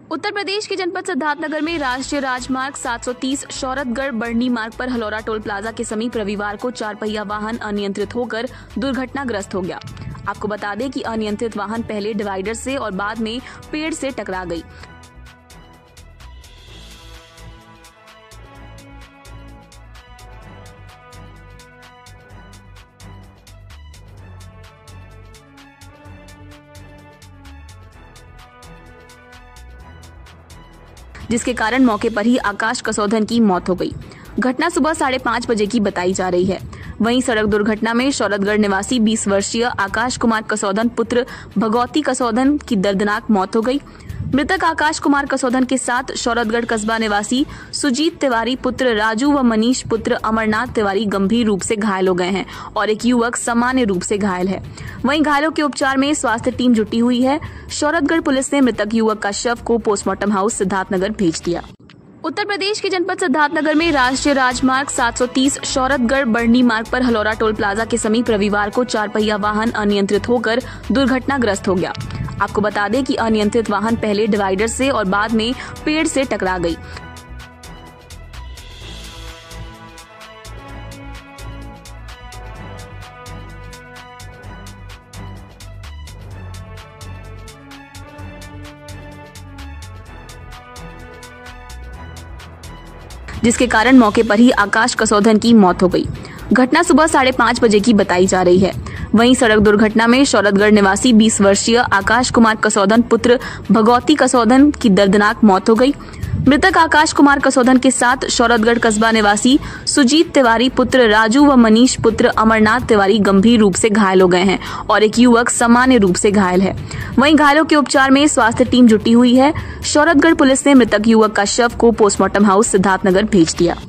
उत्तर प्रदेश के जनपद सिद्धार्थनगर में राष्ट्रीय राजमार्ग 730 शौरतगढ़ बरनी मार्ग पर हलौरा टोल प्लाजा के समीप रविवार को 4 पहिया वाहन अनियंत्रित होकर दुर्घटनाग्रस्त हो गया। आपको बता दें कि अनियंत्रित वाहन पहले डिवाइडर से और बाद में पेड़ से टकरा गई। जिसके कारण मौके पर ही आकाश कसौधन की मौत हो गई। घटना सुबह 5:30 बजे की बताई जा रही है। वहीं सड़क दुर्घटना में शौरतगढ़ निवासी 20 वर्षीय आकाश कुमार कसौधन पुत्र भगौती कसौधन की दर्दनाक मौत हो गई। मृतक आकाश कुमार कसौधन के साथ शौरतगढ़ कस्बा निवासी सुजीत तिवारी पुत्र राजू व मनीष पुत्र अमरनाथ तिवारी गंभीर रूप से घायल हो गए हैं और एक युवक सामान्य रूप से घायल है। वहीं घायलों के उपचार में स्वास्थ्य टीम जुटी हुई है। शौरतगढ़ पुलिस ने मृतक युवक का शव को पोस्टमार्टम हाउस सिद्धार्थनगर भेज दिया। उत्तर प्रदेश के जनपद सिद्धार्थनगर में राष्ट्रीय राजमार्ग 730 शौरतगढ़ बरनी मार्ग पर हलौरा टोल प्लाजा के समीप रविवार को 4 पहिया वाहन अनियंत्रित होकर दुर्घटनाग्रस्त हो गया। आपको बता दें कि अनियंत्रित वाहन पहले डिवाइडर से और बाद में पेड़ से टकरा गई। जिसके कारण मौके पर ही आकाश कसौधन की मौत हो गई। घटना सुबह 5:30 बजे की बताई जा रही है। वहीं सड़क दुर्घटना में शौरतगढ़ निवासी 20 वर्षीय आकाश कुमार कसौधन पुत्र भगौती कसौधन की दर्दनाक मौत हो गई। मृतक आकाश कुमार कसौधन के साथ शौरतगढ़ कस्बा निवासी सुजीत तिवारी पुत्र राजू व मनीष पुत्र अमरनाथ तिवारी गंभीर रूप से घायल हो गए हैं और एक युवक सामान्य रूप से घायल है। वहीं घायलों के उपचार में स्वास्थ्य टीम जुटी हुई है। शौरतगढ़ पुलिस ने मृतक युवक का शव को पोस्टमार्टम हाउस सिद्धार्थनगर भेज दिया।